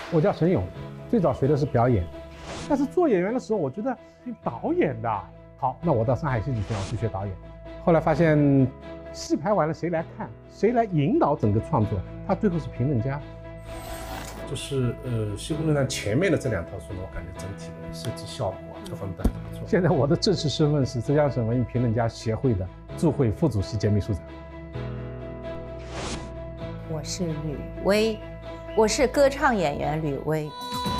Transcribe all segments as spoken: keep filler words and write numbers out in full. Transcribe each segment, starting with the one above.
我叫沈勇，最早学的是表演，但是做演员的时候，我觉得导演的好，那我到上海戏剧学校去学导演。后来发现，戏排完了谁来看，谁来引导整个创作，他最后是评论家。就是呃，西湖论坛前面的这两套书呢，我感觉整体的设计效果啊，各方面都还不错。现在我的正式身份是浙江省文艺评论家协会的驻会副主席兼秘书长。 我是吕薇，我是歌唱演员吕薇。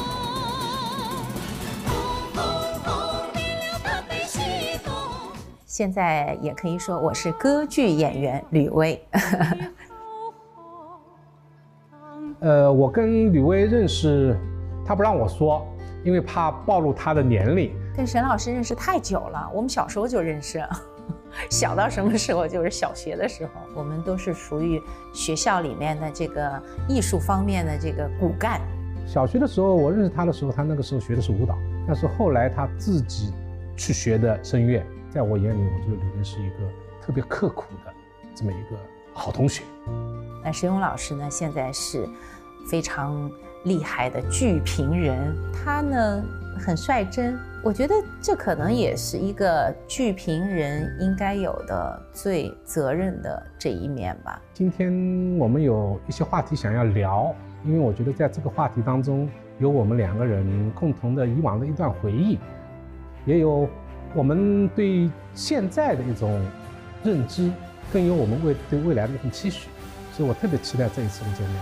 现在也可以说我是歌剧演员吕薇。 呃，我跟吕薇认识，他不让我说，因为怕暴露他的年龄。 跟沈老师认识太久了，我们小时候就认识了。小到什么时候？就是小学的时候，我们都是属于学校里面的这个艺术方面的这个骨干。 小学的时候，我认识他的时候，他那个时候学的是舞蹈，但是后来他自己去学的声乐。在我眼里，我觉得吕薇是一个特别刻苦的这么一个好同学。 那沈勇老师呢，现在是非常厉害的剧评人，他呢很率真，我觉得这可能也是一个剧评人应该有的最责任的这一面吧。 今天我们有一些话题想要聊，因为我觉得在这个话题当中，有我们两个人共同的以往的一段回忆，也有我们对现在的一种认知，更有我们未对未来的一种期许，所以我特别期待这一次的见面。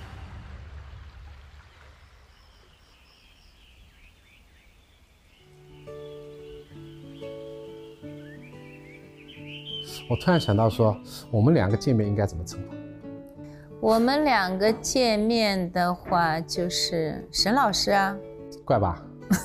我突然想到说，我们两个见面应该怎么称呼？ 我们两个见面的话，就是沈老师啊， 怪吧？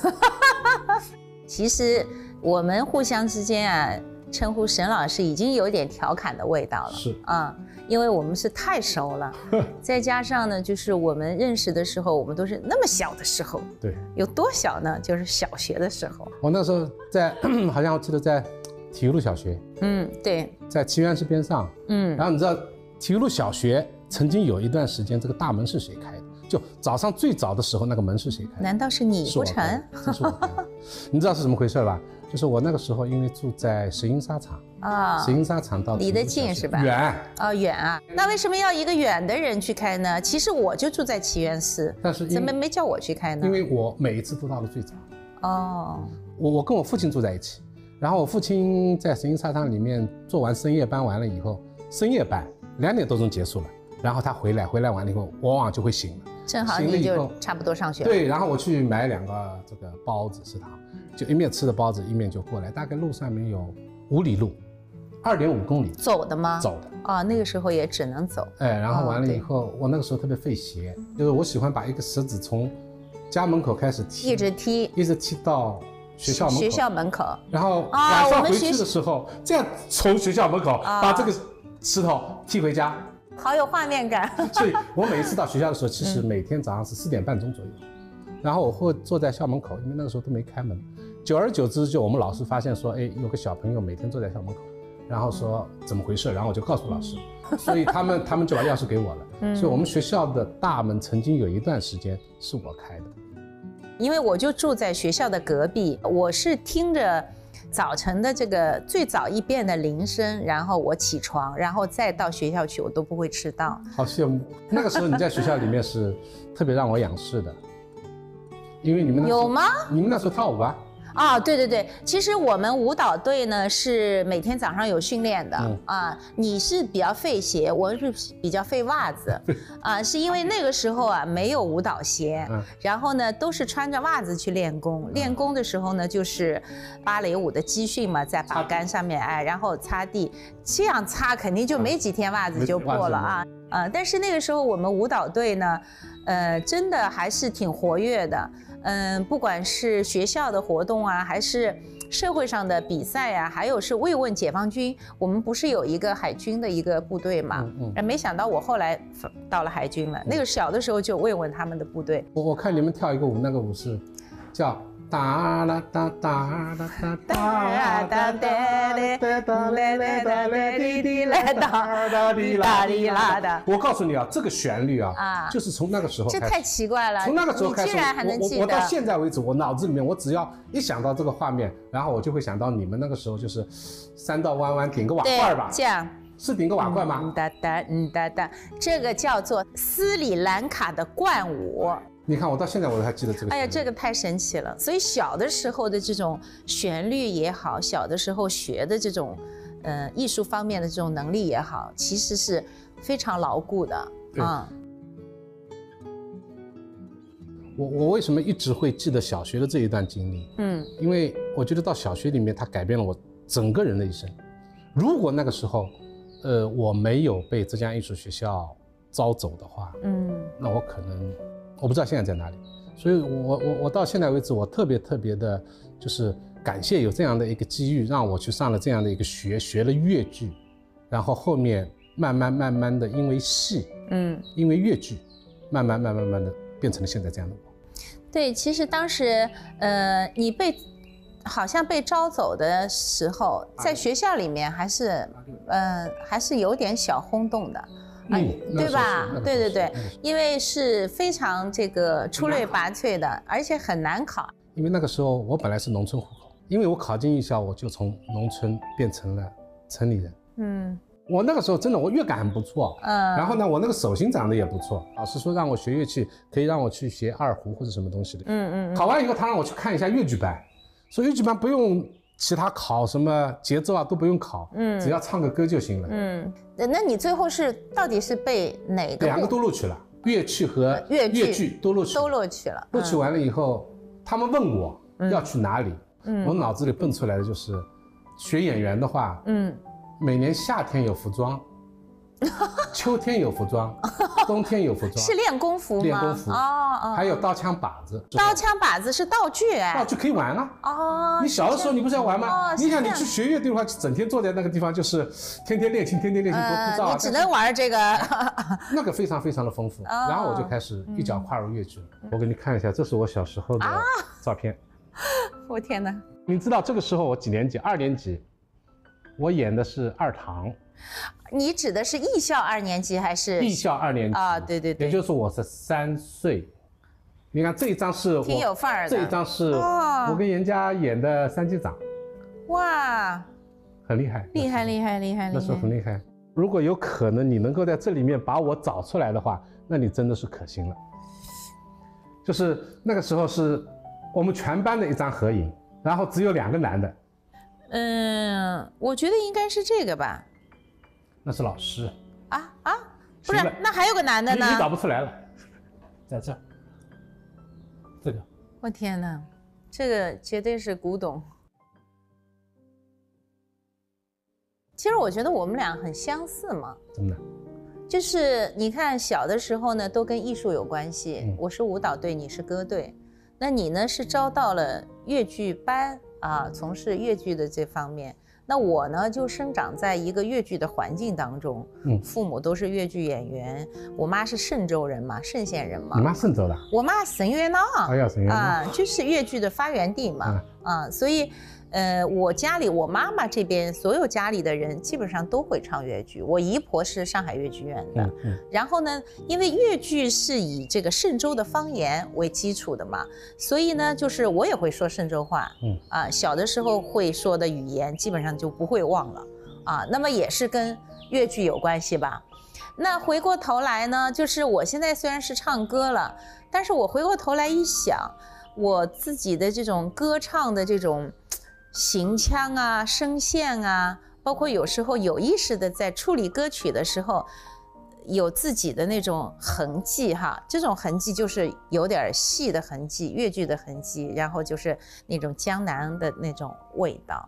其实我们互相之间啊，称呼沈老师已经有点调侃的味道了。 是啊，因为我们是太熟了，再加上呢，就是我们认识的时候，我们都是那么小的时候。 对， 有多小呢？就是小学的时候。 我那时候在，好像我记得在体育路小学。 嗯，对， 在祈园寺边上。嗯，然后你知道体育路小学曾经有一段时间，这个大门是谁开的？就早上最早的时候，那个门是谁开的？ 难道是你不成？ 这是我开的。你知道是怎么回事吧？就是我那个时候因为住在石英沙场啊，石英沙场到离得近是吧？ 远哦，远啊。那为什么要一个远的人去开呢？其实我就住在祈园寺， 但是怎么没叫我去开呢？ 因为我每一次都到的最早。 哦， 我我跟我父亲住在一起，然后我父亲在石英沙场里面做完深夜班完了以后，深夜班两点多钟结束了，然后他回来，回来完了以后，我往往就会醒了。 正好你就差不多上学了。 对，然后我去买两个这个包子食堂，就一面吃的包子，一面就过来，大概路上面有五里路，二点五公里。 走的吗？ 走的。 哦，那个时候也只能走。 哎，然后完了以后，哦、我那个时候特别费鞋，就是我喜欢把一个石子从家门口开始踢， 一直踢， 一直踢到学校门口。 学校门口。 然后晚上回去的时候，这样从学校门口把这个石头踢回家。 好有画面感。 所以我每一次到学校的时候，其实每天早上是四点半钟左右，嗯、然后我会坐在校门口，因为那个时候都没开门。久而久之，就我们老师发现说，哎，有个小朋友每天坐在校门口，然后说怎么回事，然后我就告诉老师，所以他们他们就把钥匙给我了。嗯、所以我们学校的大门曾经有一段时间是我开的， 因为我就住在学校的隔壁，我是听着早晨的这个最早一遍的铃声，然后我起床，然后再到学校去，我都不会迟到。 好羡慕！那个时候你在学校里面是特别让我仰视的，因为你们有吗？ 你们那时候跳舞啊？ 啊，对对对，其实我们舞蹈队呢是每天早上有训练的、嗯、啊。你是比较费鞋，我是比较费袜子啊，是因为那个时候啊没有舞蹈鞋，嗯、然后呢都是穿着袜子去练功。嗯、练功的时候呢，就是芭蕾舞的基训嘛，在把杆上面哎，然后擦地，这样擦肯定就没几天袜子就破了啊。啊，但是那个时候我们舞蹈队呢，呃，真的还是挺活跃的。嗯，不管是学校的活动啊，还是社会上的比赛啊，还有是慰问解放军，我们不是有一个海军的一个部队嘛？嗯嗯。没想到我后来到了海军了，嗯、那个小的时候就慰问他们的部队。 我我看你们跳一个舞，那个舞是叫哒啦哒哒啦哒哒哒哒哒哒啦滴滴啦哒哒滴啦滴啦的。我告诉你啊，这个旋律啊，啊，就是从那个时候开始， 这太奇怪了。 从那个时候开始， 你居然还能记得。 我我到现在为止，我脑子里面我只要一想到这个画面，然后我就会想到你们那个时候就是三道弯弯顶个瓦罐吧， 这样是顶个瓦罐吗？ 嗯哒哒嗯哒哒，这个叫做斯里兰卡的罐舞。 你看，我到现在我都还记得这个。 哎呀，这个太神奇了！所以小的时候的这种旋律也好，小的时候学的这种，呃，艺术方面的这种能力也好，其实是非常牢固的啊。 我我为什么一直会记得小学的这一段经历？嗯，因为我觉得到小学里面，它改变了我整个人的一生。如果那个时候，呃，我没有被浙江艺术学校招走的话，嗯，那我可能。我不知道现在在哪里，所以我我我到现在为止，我特别特别的，就是感谢有这样的一个机遇，让我去上了这样的一个学，学了越剧，然后后面慢慢慢慢的因为戏，嗯，因为越剧，慢慢慢慢慢的变成了现在这样的我。 对，其实当时呃，你被好像被招走的时候，在学校里面还是呃还是有点小轰动的。 嗯， 对吧？对对对，因为是非常这个出类拔萃的，而且很难考。 因为那个时候我本来是农村户口，因为我考进艺校，我就从农村变成了城里人。嗯，我那个时候真的我乐感很不错，嗯，然后呢，我那个手型长得也不错。老师说让我学乐器，可以让我去学二胡或者什么东西的。嗯嗯。考完以后，他让我去看一下越剧班，说越剧班不用其他考什么节奏啊都不用考，嗯，只要唱个歌就行了。嗯。 那你最后是到底是被哪个？ 两个都录取了，乐器和越剧都录取， 都录取了。 录取完了以后，他们问我要去哪里，嗯，我脑子里蹦出来的就是学演员的话，嗯，每年夏天有服装，秋天有服装，冬天有服装， 是练功夫吗？ 练功夫哦哦，还有刀枪把子。 刀枪把子是道具哎， 道具可以玩啊。哦，你小的时候你不是要玩吗？你想你去学乐队的话，整天坐在那个地方就是天天练琴，天天练琴多枯燥啊。 你只能玩这个。 那个非常非常的丰富，然后我就开始一脚跨入越剧了。我给你看一下，这是我小时候的照片。 我天哪！ 你知道这个时候我几年级？二年级，我演的是二堂。 你指的是艺校二年级还是？ 艺校二年级啊，对对对， 也就是我是三岁。你看这一张是我， 挺有范儿的。 这一张是我跟严家演的三击掌。 哇， 很厉害， 厉害厉害厉害！ 那时候很厉害。如果有可能你能够在这里面把我找出来的话，那你真的是可心了。就是那个时候是我们全班的一张合影，然后只有两个男的。 嗯，我觉得应该是这个吧。 那是老师啊啊，不是，那还有个男的呢？ 你找不出来了，在这儿，这个。 我天哪，这个绝对是古董。其实我觉得我们俩很相似嘛。 怎么的？ 就是你看小的时候呢，都跟艺术有关系。嗯、我是舞蹈队，你是歌队，那你呢是招到了越剧班啊，从事越剧的这方面。那我呢，就生长在一个越剧的环境当中，嗯，父母都是越剧演员，我妈是嵊州人嘛，嵊县人嘛。 你妈嵊州的？ 我妈沈月闹， 哎呀，沈月闹啊，就是越剧的发源地嘛，啊，啊所以，呃，我家里我妈妈这边所有家里的人基本上都会唱越剧。我姨婆是上海越剧院的，嗯嗯、然后呢，因为越剧是以这个嵊州的方言为基础的嘛，所以呢，就是我也会说嵊州话，嗯啊，小的时候会说的语言基本上就不会忘了，啊，那么也是跟越剧有关系吧。那回过头来呢，就是我现在虽然是唱歌了，但是我回过头来一想，我自己的这种歌唱的这种行腔啊、声线啊，包括有时候有意识的在处理歌曲的时候，有自己的那种痕迹哈。这种痕迹就是有点戏的痕迹、越剧的痕迹，然后就是那种江南的那种味道。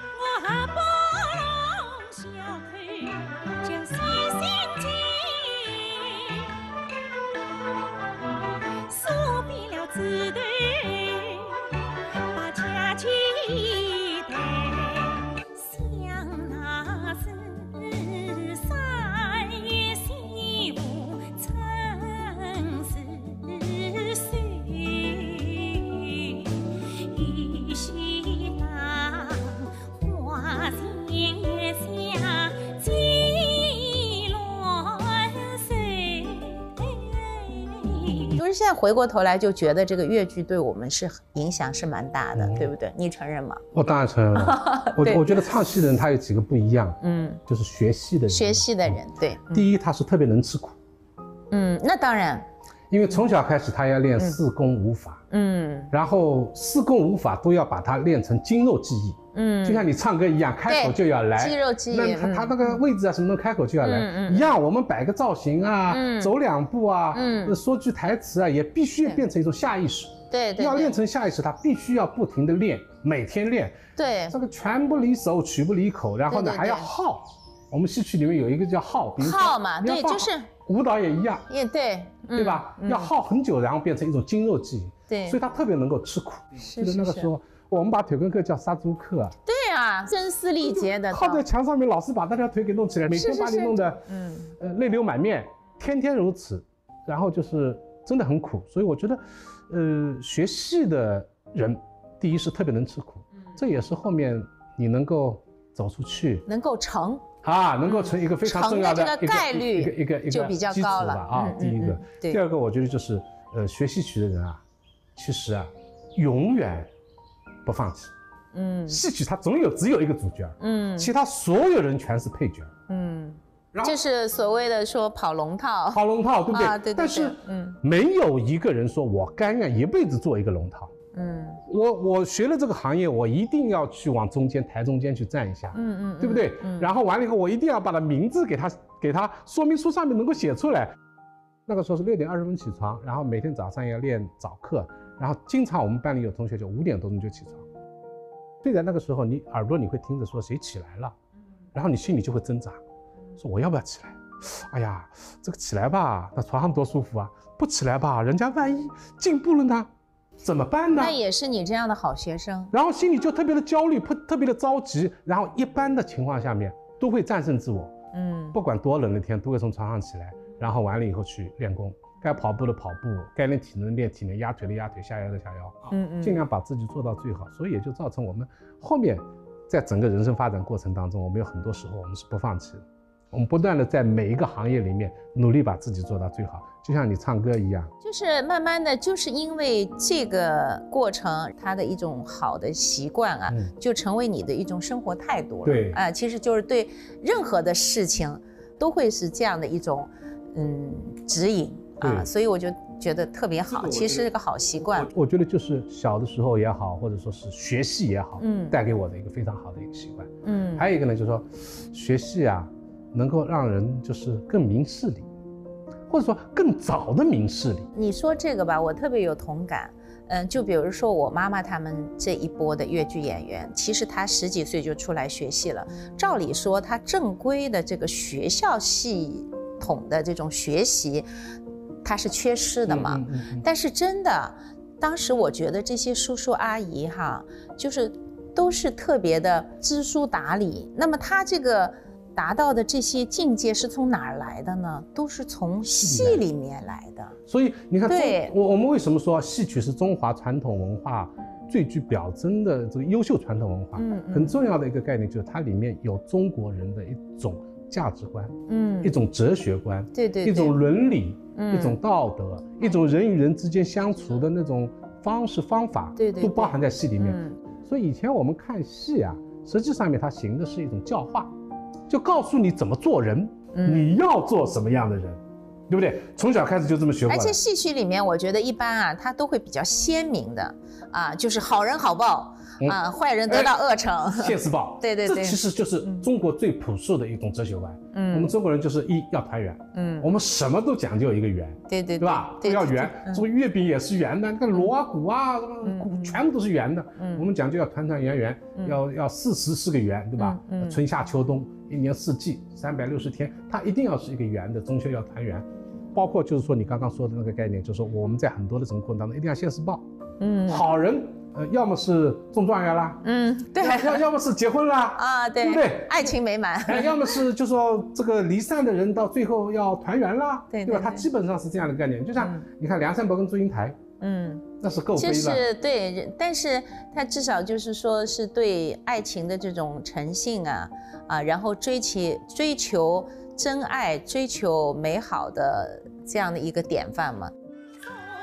就是现在回过头来就觉得这个越剧对我们是影响是蛮大的，嗯、对不对？你承认吗？ 我当然承认了。我我觉得唱戏的人他有几个不一样，嗯，就是学戏的人， 学戏的人，对。 嗯、第一，他是特别能吃苦， 嗯，那当然。 因为从小开始他要练四功五法，嗯，然后四功五法都要把它练成筋肉记忆，嗯，就像你唱歌一样，开口就要来肌肉记忆， 那他他那个位置啊什么的开口就要来，嗯嗯，一样，我们摆个造型啊，嗯，走两步啊，嗯，说句台词啊，也必须变成一种下意识， 对对， 要练成下意识，他必须要不停的练，每天练， 对， 这个拳不离手，曲不离口，然后呢还要号，我们戏曲里面有一个叫号，比如说号嘛，对，就是。 舞蹈也一样， 也对， 对吧？嗯、要耗很久，然后变成一种筋肉记忆。 对， 所以他特别能够吃苦。 是是是。那个时候，我们把腿根课叫杀猪课啊。 对啊，声嘶力竭的。 靠在墙上面，老是把大家腿给弄起来，每天把你弄得，嗯，呃，泪流满面，天天如此。然后就是真的很苦，所以我觉得，呃，学戏的人，第一是特别能吃苦，嗯、这也是后面你能够走出去， 能够成。 啊，能够成一个非常重要的一个概率， 一个一个一个就比较高了啊。第一个，第二个，我觉得就是，呃，学戏曲的人啊，其实啊，永远不放弃。嗯，戏曲它总有只有一个主角，嗯，其他所有人全是配角。嗯， 就是所谓的说跑龙套， 跑龙套，对不对？ 啊，对对对。 但是，嗯，没有一个人说我甘愿一辈子做一个龙套。嗯，我我学了这个行业，我一定要去往中间台中间去站一下，嗯嗯，对不对？嗯，然后完了以后，我一定要把他名字给他给他说明书上面能够写出来。那个时候是六点二十分起床，然后每天早上要练早课，然后经常我们班里有同学就五点多钟就起床。对在那个时候，你耳朵你会听着说谁起来了，然后你心里就会挣扎，说我要不要起来？哎呀，这个起来吧，那床上多舒服啊！不起来吧，人家万一进步了呢？怎么办呢？ 那也是你这样的好学生， 然后心里就特别的焦虑，特别的着急，然后一般的情况下面都会战胜自我，嗯，不管多冷的天都会从床上起来，然后完了以后去练功，该跑步的跑步，该练体能练体能，压腿的压腿，下腰的下腰，嗯嗯，尽量把自己做到最好，所以也就造成我们后面在整个人生发展过程当中，我们有很多时候我们是不放弃的，我们不断的在每一个行业里面努力把自己做到最好。就像你唱歌一样， 就是慢慢的就是因为这个过程它的一种好的习惯啊、嗯、就成为你的一种生活态度了。 对啊、呃，其实就是对任何的事情都会是这样的一种嗯指引啊，所以我就觉得特别好，其实是个好习惯。 我, 我觉得就是小的时候也好，或者说是学戏也好，嗯，带给我的一个非常好的一个习惯。嗯，还有一个呢，就是说学戏啊能够让人就是更明事理，或者说更早的明事理。 你说这个吧，我特别有同感。嗯，就比如说我妈妈他们这一波的越剧演员，其实她十几岁就出来学戏了。照理说，她正规的这个学校系统的这种学习，她是缺失的嘛。嗯嗯嗯、但是真的，当时我觉得这些叔叔阿姨哈，就是都是特别的知书达理。那么他这个达到的这些境界是从哪儿来的呢？都是从戏里面来的。 所以你看，对，我我们为什么说戏曲是中华传统文化最具表征的这个优秀传统文化？嗯，很重要的一个概念就是它里面有中国人的一种价值观，嗯，一种哲学观， 对 对, 对， 一种伦理，嗯，一种道德，一种人与人之间相处的那种方式方法， 对 对, 对， 都包含在戏里面。嗯，所以以前我们看戏啊，实际上面它行的是一种教化。就告诉你怎么做人，嗯、你要做什么样的人，对不对？从小开始就这么学过来。 而且戏曲里面，我觉得一般啊，它都会比较鲜明的啊，就是好人好报、嗯、啊，坏人得到恶惩， 现世报。 对对对， 这其实就是中国最朴素的一种哲学观。嗯，我们中国人就是一要团圆，嗯，我们什么都讲究一个圆， 对对 对, 对吧？都要圆，这个月饼也是圆的，那个锣啊鼓啊什么全部都是圆的。嗯，我们讲究要团团圆圆，嗯、要要四十是个圆，对吧？嗯，春夏秋冬。一年四季三百六十天，它一定要是一个圆的，中秋要团圆。包括就是说你刚刚说的那个概念，就是说我们在很多的这种过程当中一定要现世报。嗯，好人呃要么是中状元啦，嗯，对，要要么是结婚啦， 啊，对， 对不对？ 爱情美满。 哎，要么是就说这个离散的人到最后要团圆啦， 对 对, 对吧？它基本上是这样的概念。就像、嗯、你看梁山伯跟祝英台，嗯，那是够悲了。 就是对，但是他至少就是说是对爱情的这种诚信啊。啊，然后追求追求真爱，追求美好的这样的一个典范嘛。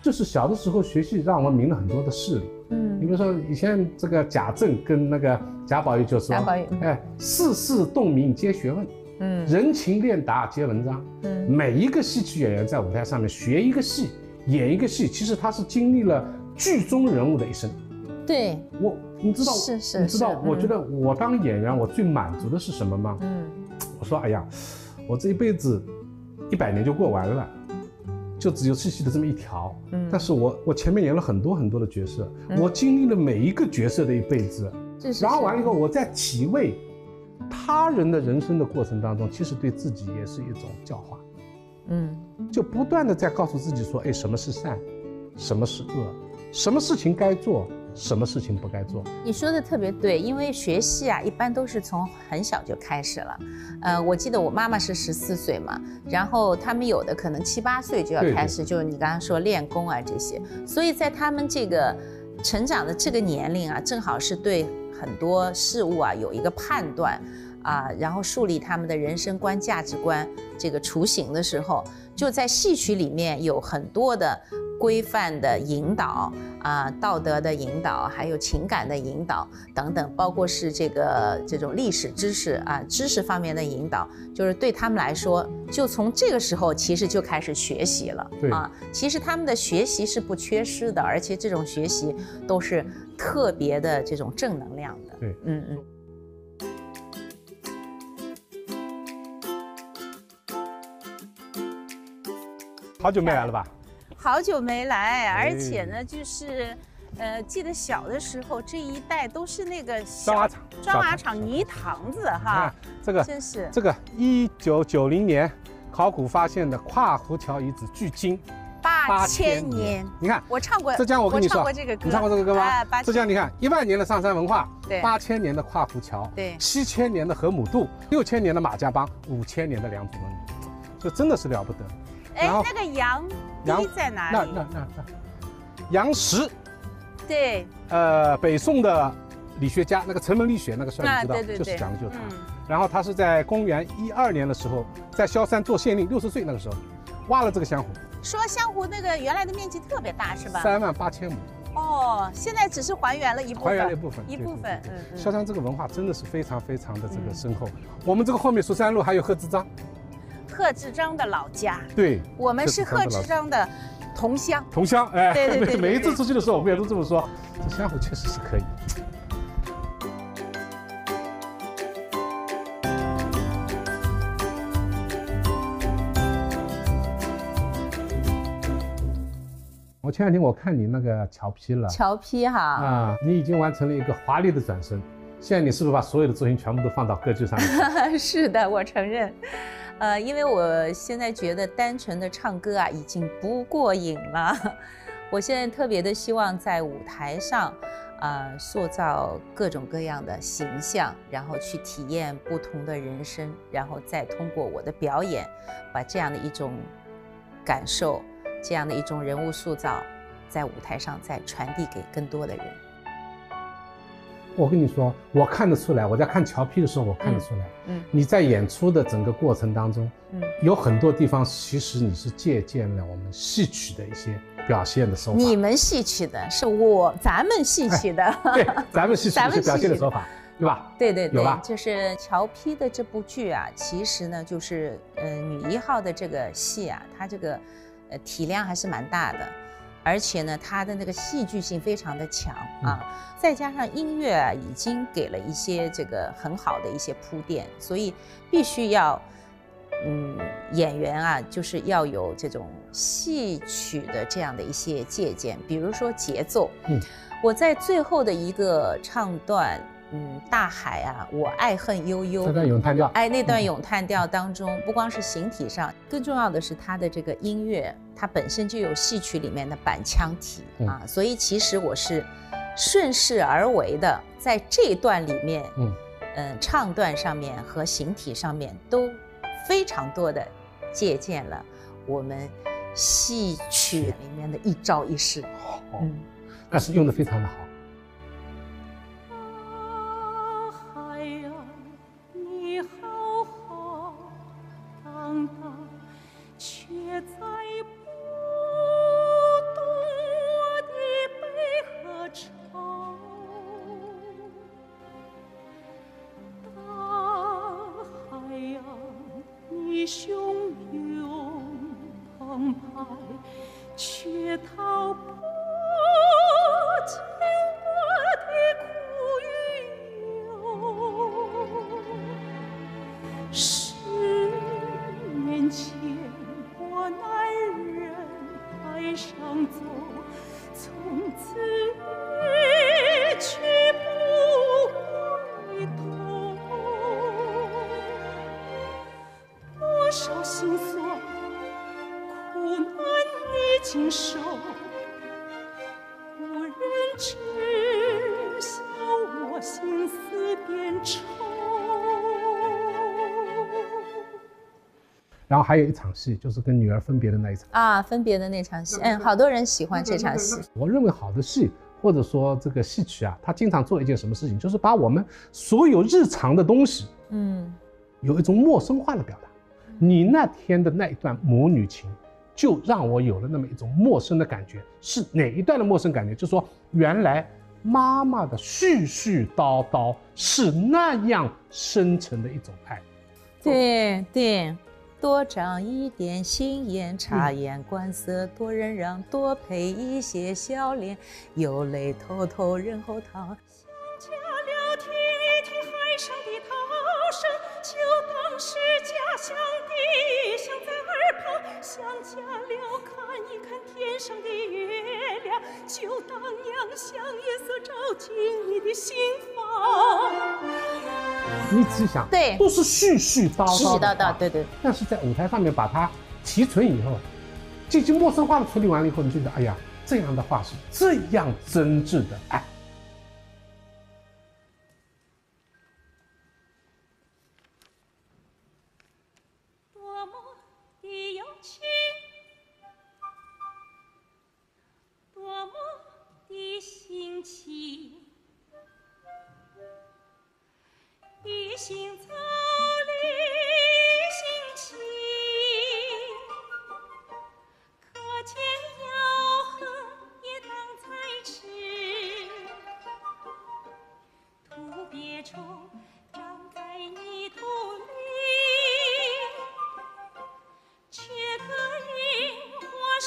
就是小的时候学戏让我明了很多的事理。嗯，你比如说以前这个贾政跟那个贾宝玉就说， 贾宝玉， 哎，世事洞明皆学问，嗯，人情练达皆文章。嗯，每一个戏曲演员在舞台上面学一个戏，演一个戏，其实他是经历了剧中人物的一生。 对， 我你知道， 是是， 你知道，我觉得我当演员，我最满足的是什么吗？嗯，我说，哎呀，我这一辈子一百年就过完了。就只有戏戏的这么一条，嗯，但是我我前面演了很多很多的角色，嗯、我经历了每一个角色的一辈子，然后完了以后，我在体味他人的人生的过程当中，其实对自己也是一种教化，嗯，就不断的在告诉自己说，哎，什么是善，什么是恶，什么事情该做，什么事情不该做。 你说的特别对，因为学戏啊，一般都是从很小就开始了。呃，我记得我妈妈是十四岁嘛，然后他们有的可能七八岁就要开始，对对，就是你刚刚说练功啊这些，所以在他们这个成长的这个年龄啊，正好是对很多事物啊有一个判断啊，然后树立他们的人生观、价值观这个雏形的时候，就在戏曲里面有很多的规范的引导啊，道德的引导，还有情感的引导等等，包括是这个这种历史知识啊，知识方面的引导，就是对他们来说，就从这个时候其实就开始学习了。对啊，其实他们的学习是不缺失的，而且这种学习都是特别的这种正能量的。 对，嗯嗯。好久没来了吧？ 好久没来，而且呢，就是，呃，记得小的时候这一带都是那个砖瓦厂、 砖瓦厂泥塘子哈。 这个真是这个一九九零年考古发现的跨湖桥遗址，距今八千年。 你看， 我唱过浙江，我跟你说， 我唱过这个歌， 你唱过这个歌吗？浙江，你看一万年的上山文化， 对， 八千年的跨湖桥， 对， 七千年的河姆渡，六千年的马家浜，五千年的良渚文明，这真的是了不得。 哎，那个杨堤在哪里？ 那那那那，杨时， 对， 呃，北宋的理学家，那个程门立雪那个事儿你知道， 对对对， 就是讲的就是他。嗯、然后他是在公元一二年的时候，在萧山做县令，六十岁那个时候，挖了这个湘湖。 说湘湖那个原来的面积特别大，是吧？ 三万八千亩。 哦，现在只是还原了一部分， 还原了一部分， 一部分。嗯嗯。 萧山这个文化真的是非常非常的这个深厚。嗯、我们这个后面蜀山路还有贺知章。 贺知章的老家， 对， 我们是贺知章的同乡。 同乡，哎， 对对对， 每一次出去的时候，我们也都这么说。这湘湖确实是可以。我前两天我看你那个桥批了， 桥批哈， 啊，你已经完成了一个华丽的转身。现在你是不是把所有的作品全部都放到歌剧上面？ 是的，我承认。呃，因为我现在觉得单纯的唱歌啊，已经不过瘾了。我现在特别的希望在舞台上，呃，塑造各种各样的形象，然后去体验不同的人生，然后再通过我的表演，把这样的一种感受，这样的一种人物塑造，在舞台上再传递给更多的人。 我跟你说，我看得出来，我在看桥批的时候，我看得出来，嗯，嗯你在演出的整个过程当中，嗯，有很多地方其实你是借鉴了我们戏曲的一些表现的手法。 你们戏曲的是我咱们戏曲的， 哎、对，咱们戏曲的一些表现的手法，对吧？ 对对对， 有吧？ 就是桥批的这部剧啊，其实呢，就是呃女一号的这个戏啊，它这个呃体量还是蛮大的。而且呢，它的那个戏剧性非常的强啊，嗯、再加上音乐啊，已经给了一些这个很好的一些铺垫，所以必须要，嗯，演员啊，就是要有这种戏曲的这样的一些借鉴，比如说节奏。嗯，我在最后的一个唱段。嗯，大海啊，我爱恨悠悠。 那段咏叹调， 哎，那段咏叹调当中，不光是形体上，更重要的是它的这个音乐，它本身就有戏曲里面的板腔体啊，嗯、所以其实我是顺势而为的，在这段里面，嗯，呃，唱段上面和形体上面都非常多的借鉴了我们戏曲里面的一招一式。 哦，嗯，但是用的非常的好。 却在不懂。 却逃不进我的苦与忧。十年前我男人海上走，从此一去不回头。多少心酸苦难你经受，无人知晓我心思变愁。 然后还有一场戏，就是跟女儿分别的那一场啊，分别的那场戏，嗯，好多人喜欢这场戏。 我认为好的戏，或者说这个戏曲啊，它经常做一件什么事情，就是把我们所有日常的东西，嗯，有一种陌生化的表达。你那天的那一段母女情，就让我有了那么一种陌生的感觉。是哪一段的陌生感觉？就是说，原来妈妈的絮絮叨叨是那样深沉的一种爱。 对对。多长一点心眼，察言观色，多忍让，多陪一些笑脸，有泪偷偷忍后淌。 想家了，听一听海上的涛声，就当是家乡的响在耳旁；想家了，看一看天上的月亮，就当阳向夜色照进你的心房。 你仔细想， 对， 都是絮絮叨叨， 絮絮叨叨，对对。 但是在舞台上面把它提纯以后，进行陌生化的处理完了以后，你就觉得，哎呀，这样的话是这样真挚的爱。 多么的有情，多么的心情。一行走离心情，可见遥恨也当才迟。土鳖虫长在泥土里，却可萤火雪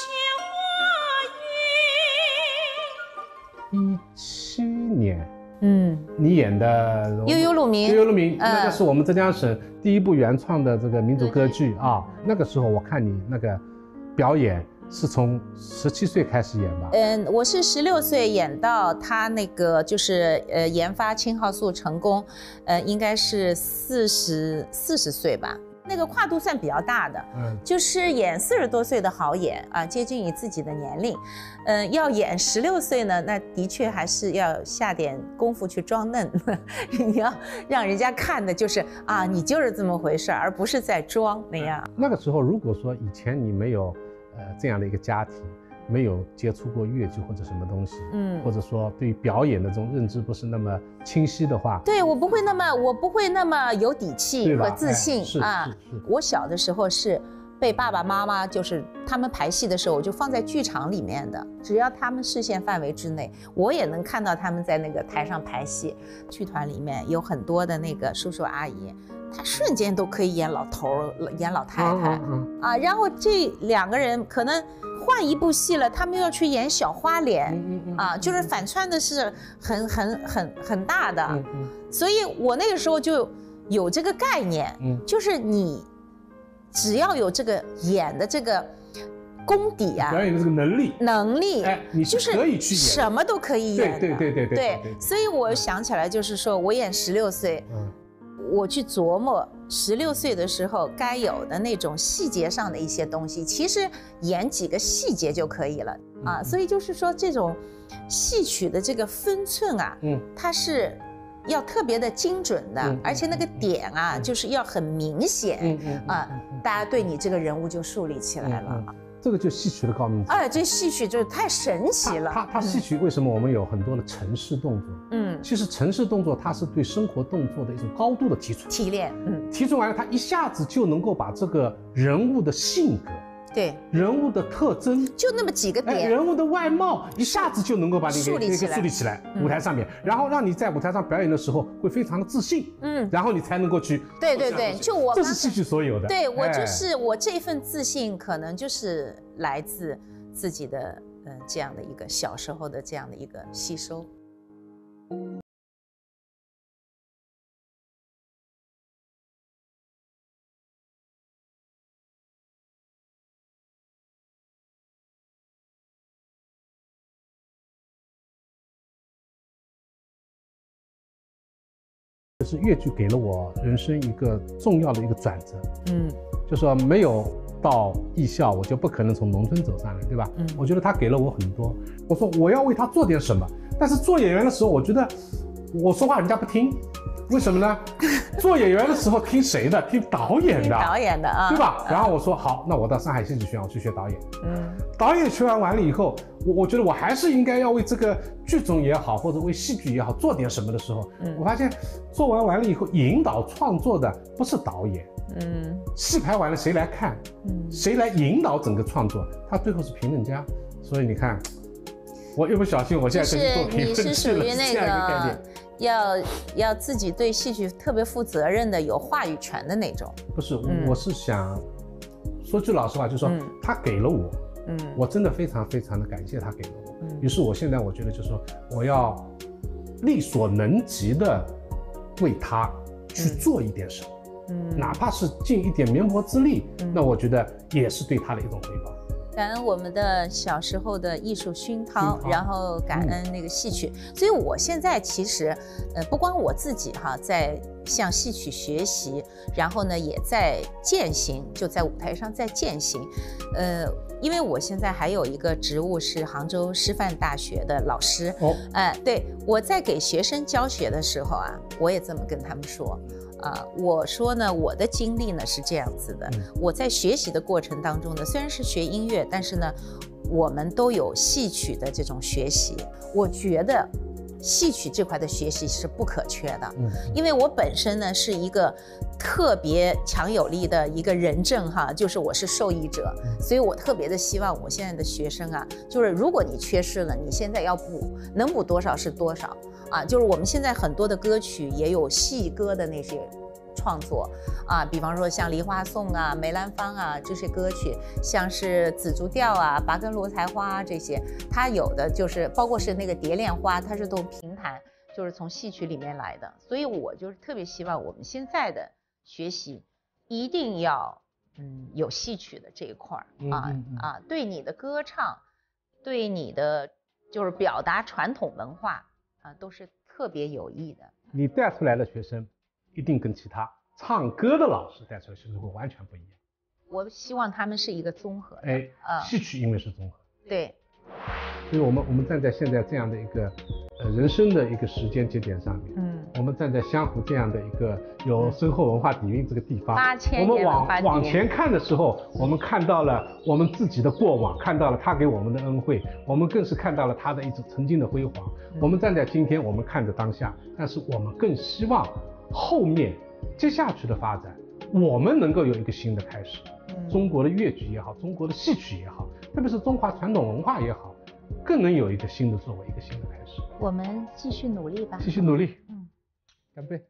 花一七年。 嗯， 你演的 《悠悠鹿鸣》， 悠悠鹿鸣，那个是我们浙江省第一部原创的这个民族歌剧啊。那个时候我看你那个表演是从十七岁开始演吧？ 嗯，我是十六岁演到他那个就是呃研发青蒿素成功，呃应该是四十四十岁吧。那个跨度算比较大的，嗯，就是演四十多岁的好演啊，接近于自己的年龄，嗯、呃，要演十六岁呢，那的确还是要下点功夫去装嫩，你要让人家看的就是啊，你就是这么回事，而不是在装那样。 那个时候，如果说以前你没有呃这样的一个家庭，没有接触过越剧或者什么东西，嗯，或者说对于表演的这种认知不是那么清晰的话， 对我不会那么我不会那么有底气和自信、 哎、 啊。 是是是我小的时候是被爸爸妈妈，就是他们排戏的时候，我就放在剧场里面的，只要他们视线范围之内，我也能看到他们在那个台上排戏。剧团里面有很多的那个叔叔阿姨，他瞬间都可以演老头儿、演老太太、嗯嗯、啊，然后这两个人可能换一部戏了，他们要去演小花脸、嗯嗯、啊，就是反串的是很很很很大的、嗯嗯，所以我那个时候就有这个概念，嗯、就是你只要有这个演的这个功底啊， 表演的这个能力， 能力， 哎，你是可以去演， 什么都可以演的， 对对对对对对, 对。所以我想起来，就是说我演十六岁，嗯。我去琢磨十六岁的时候该有的那种细节上的一些东西，其实演几个细节就可以了啊。所以就是说，这种戏曲的这个分寸啊，嗯，它是要特别的精准的，嗯、而且那个点啊，嗯、就是要很明显，嗯嗯啊，大家对你这个人物就树立起来了。嗯嗯这个就戏曲的高明。 哎，这戏曲就是太神奇了。 它它戏曲为什么我们有很多的程式动作？嗯，其实程式动作它是对生活动作的一种高度的提纯、 提炼。嗯， 提纯完了，它一下子就能够把这个人物的性格， 对， 人物的特征， 就那么几个哎， 点， 人物的外貌一下子就能够把你给树立起来给树立起来， 嗯舞台上面，然后让你在舞台上表演的时候会非常的自信， 嗯， 然后你才能够去， 对对对，就我刚这是戏剧所有的， 对我就哎是我这份自信，可能就是来自自己的呃这样的一个小时候的这样的一个吸收。 就是越剧给了我人生一个重要的一个转折， 嗯就说没有到艺校，我就不可能从农村走上来，对吧？ 嗯我觉得他给了我很多，我说我要为他做点什么，但是做演员的时候，我觉得我说话人家不听，为什么呢？做演员的时候听谁的？听导演的， 导演的啊， 对吧？然后我说好，那我到上海戏剧学院我去学导演。 嗯导演学完完了以后，我我觉得我还是应该要为这个剧种也好，或者为戏剧也好做点什么的时候， 嗯我发现做完完了以后，引导创作的不是导演， 嗯戏排完了谁来看， 嗯， 谁来引导整个创作，他最后是评论家。所以你看，我一不小心，我现在就是跟你做评你是论去了， 属于那是这样一个概个念。 要要自己对戏剧特别负责任的、有话语权的那种。 不是， 嗯我是想说句老实话，就是说、 嗯他给了我， 嗯我真的非常非常的感谢他给了我。 嗯于是我现在我觉得就是说，我要力所能及的为他去做一点什么， 嗯， 哪怕是尽一点绵薄之力， 嗯那我觉得也是对他的一种回报。 感恩我们的小时候的艺术熏陶， 熏陶然后感恩那个戏曲。所以我现在其实，呃，不光我自己哈，在向戏曲学习，然后呢也在践行，就在舞台上在践行。呃，因为我现在还有一个职务是杭州师范大学的老师。 哦， 呃，对，我在给学生教学的时候啊，我也这么跟他们说。啊、我说呢，我的经历呢是这样子的， 嗯我在学习的过程当中呢，虽然是学音乐，但是呢，我们都有戏曲的这种学习。我觉得戏曲这块的学习是不可缺的， 嗯， 因为我本身呢是一个特别强有力的一个人证哈，就是我是受益者，所以我特别的希望我现在的学生啊，就是如果你缺失了，你现在要补，能补多少是多少啊。就是我们现在很多的歌曲也有戏歌的那些创作啊，比方说像《梨花颂》啊、梅兰芳啊这些歌曲，像是紫竹调啊、拔根罗才花啊这些，它有的就是包括是那个蝶恋花，它是从评弹，就是从戏曲里面来的。所以我就是特别希望我们现在的学习一定要嗯有戏曲的这一块儿啊嗯嗯嗯啊，对你的歌唱，对你的就是表达传统文化啊，都是特别有益的。 你带出来的学生一定跟其他唱歌的老师带出来的学生会完全不一样。 我希望他们是一个综合的， 哎， 啊戏曲因为是综合， 对， 所以我们我们站在现在这样的一个呃人生的一个时间节点上面， 嗯， 我们站在湘湖这样的一个有深厚文化底蕴这个地方， 八千我们年文化底蕴往往前看的时候，我们看到了我们自己的过往，看到了他给我们的恩惠，我们更是看到了他的一种曾经的辉煌。 嗯我们站在今天，我们看着当下，但是我们更希望后面接下去的发展，我们能够有一个新的开始。 嗯中国的粤剧也好，中国的戏曲也好，特别是中华传统文化也好，更能有一个新的作为，一个新的开始。 我们继续努力吧， 继续努力， 嗯， 干杯。